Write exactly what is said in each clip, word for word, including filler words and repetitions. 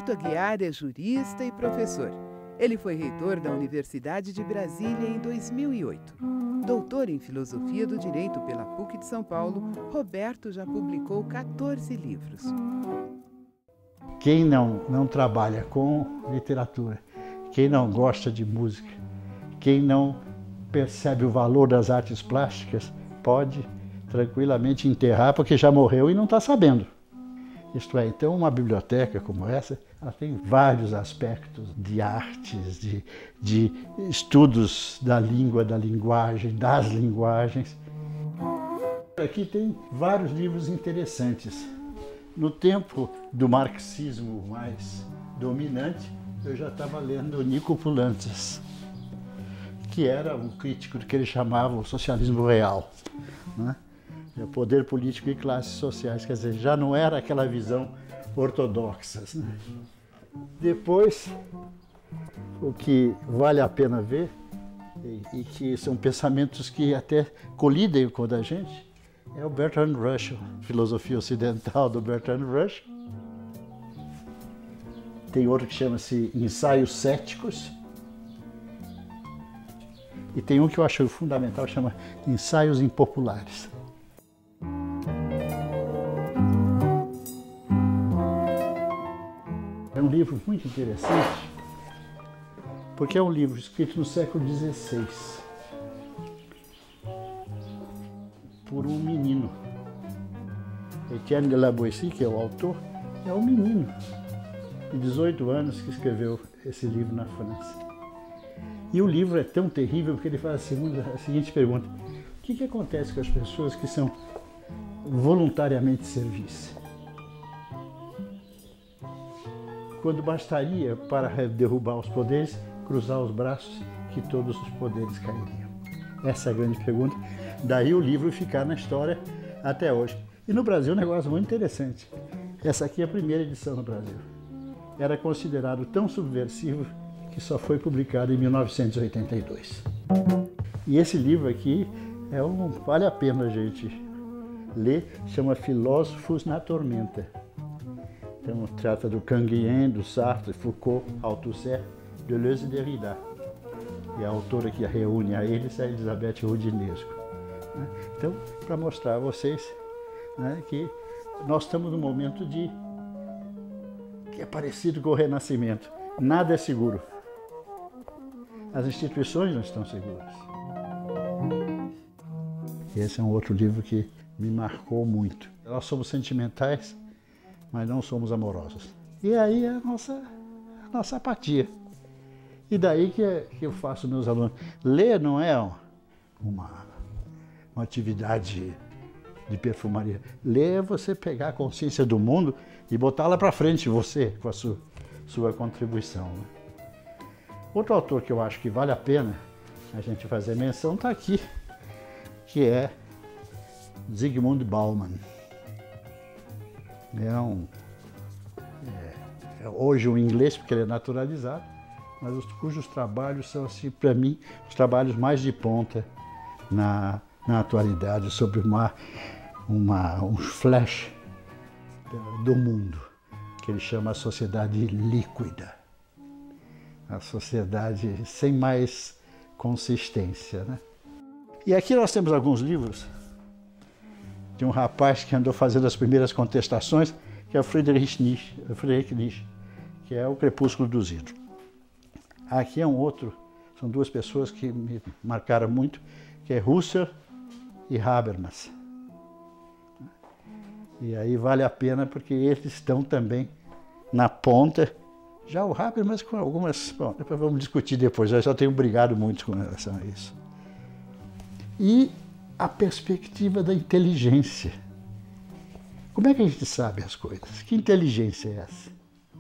Alberto Aguiar é jurista e professor. Ele foi reitor da Universidade de Brasília em dois mil e oito. Doutor em Filosofia do Direito pela P U C de São Paulo, Roberto já publicou quatorze livros. Quem não, não trabalha com literatura, quem não gosta de música, quem não percebe o valor das artes plásticas, pode tranquilamente enterrar porque já morreu e não está sabendo. Isto é, então uma biblioteca como essa, ela tem vários aspectos de artes, de, de estudos da língua, da linguagem, das linguagens. Aqui tem vários livros interessantes. No tempo do marxismo mais dominante, eu já estava lendo o Nico Poulantzas, que era um crítico do que ele chamava o socialismo real, né? Poder político e classes sociais, quer dizer, já não era aquela visão ortodoxa, né? Depois, o que vale a pena ver, e, e que são pensamentos que até colidem com o da gente, é o Bertrand Russell, Filosofia Ocidental do Bertrand Russell. Tem outro que chama-se Ensaios Céticos. E tem um que eu acho fundamental, chama Ensaios Impopulares. É um livro muito interessante, porque é um livro escrito no século dezesseis, por um menino. Etienne de la Boétie, que é o autor, é um menino de dezoito anos que escreveu esse livro na França. E o livro é tão terrível porque ele faz a, segunda, a seguinte pergunta: o que, que acontece com as pessoas que são voluntariamente serviço? Quando bastaria para derrubar os poderes, cruzar os braços, que todos os poderes cairiam. Essa é a grande pergunta. Daí o livro ficar na história até hoje. E no Brasil é um negócio muito interessante. Essa aqui é a primeira edição no Brasil. Era considerado tão subversivo que só foi publicado em mil novecentos e oitenta e dois. E esse livro aqui é um, vale a pena a gente ler, chama Filósofos na Tormenta. Então, trata do Canguien, do Sartre, Foucault, Althusser, Deleuze e Derrida. E a autora que reúne a eles é a Elizabeth Rudinesco. Então, para mostrar a vocês, né, que nós estamos num momento de que é parecido com o Renascimento. Nada é seguro. As instituições não estão seguras. Esse é um outro livro que me marcou muito. Nós somos sentimentais, mas não somos amorosos. E aí é a nossa, a nossa apatia. E daí que, é, que eu faço meus alunos. Ler não é uma, uma atividade de perfumaria. Ler é você pegar a consciência do mundo e botá-la para frente, você, com a sua, sua contribuição, né? Outro autor que eu acho que vale a pena a gente fazer menção está aqui, que é Zygmunt Bauman. É um, é, é hoje um inglês, porque ele é naturalizado, mas os, cujos trabalhos são, assim, para mim, os trabalhos mais de ponta na, na atualidade, sobre uma, uma, um flash do mundo, que ele chama a sociedade líquida. A sociedade sem mais consistência, né? E aqui nós temos alguns livros de um rapaz que andou fazendo as primeiras contestações, que é o Friedrich Nietzsche, Friedrich Nietzsche, que é o Crepúsculo dos Ídolos. Aqui é um outro, são duas pessoas que me marcaram muito, que é Husserl e Habermas. E aí vale a pena porque eles estão também na ponta. Já o Habermas com algumas... Bom, depois vamos discutir depois, eu já tenho brigado muito com relação a isso. E a perspectiva da inteligência. Como é que a gente sabe as coisas? Que inteligência é essa?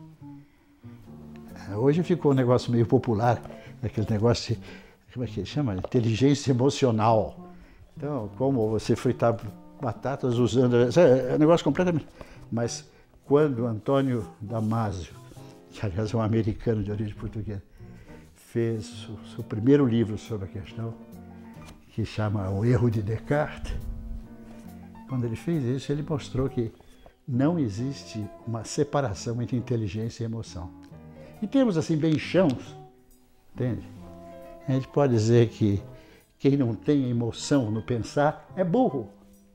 Hoje ficou um negócio meio popular, aquele negócio, de, como é que chama? Inteligência emocional. Então, como você fritar batatas usando... É um negócio completamente... Mas quando Antônio Damasio, que aliás é um americano de origem portuguesa, fez o seu primeiro livro sobre a questão, que chama O Erro de Descartes, quando ele fez isso, ele mostrou que não existe uma separação entre inteligência e emoção. Em termos assim bem chãos, entende? A gente pode dizer que quem não tem emoção no pensar é burro.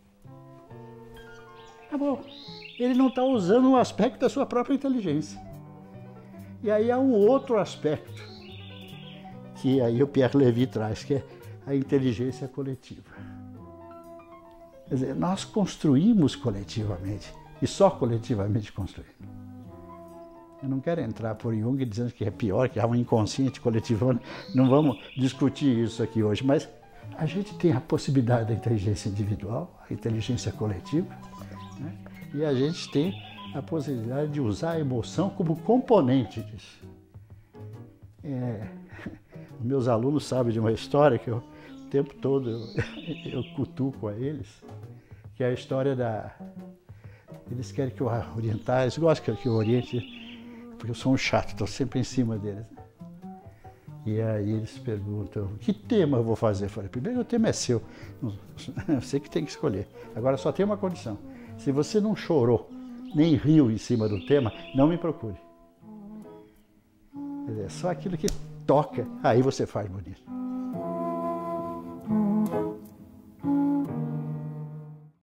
É burro. Ele não está usando um aspecto da sua própria inteligência. E aí há um outro aspecto, que aí o Pierre Levy traz, que é a inteligência coletiva. Quer dizer, nós construímos coletivamente, e só coletivamente construímos. Eu não quero entrar por Jung dizendo que é pior, que há um inconsciente coletivo, não vamos discutir isso aqui hoje, mas a gente tem a possibilidade da inteligência individual, a inteligência coletiva, né? E a gente tem a possibilidade de usar a emoção como componente disso. É, meus alunos sabem de uma história que eu, o tempo todo eu, eu cutuco a eles, que é a história da... Eles querem que eu orientar, eles gostam que eu oriente, porque eu sou um chato, estou sempre em cima deles. E aí eles perguntam, que tema eu vou fazer? Eu falei, primeiro o tema é seu, você que tem que escolher. Agora só tem uma condição, se você não chorou, nem riu em cima do tema, não me procure. Quer dizer, só aquilo que toca, aí você faz bonito.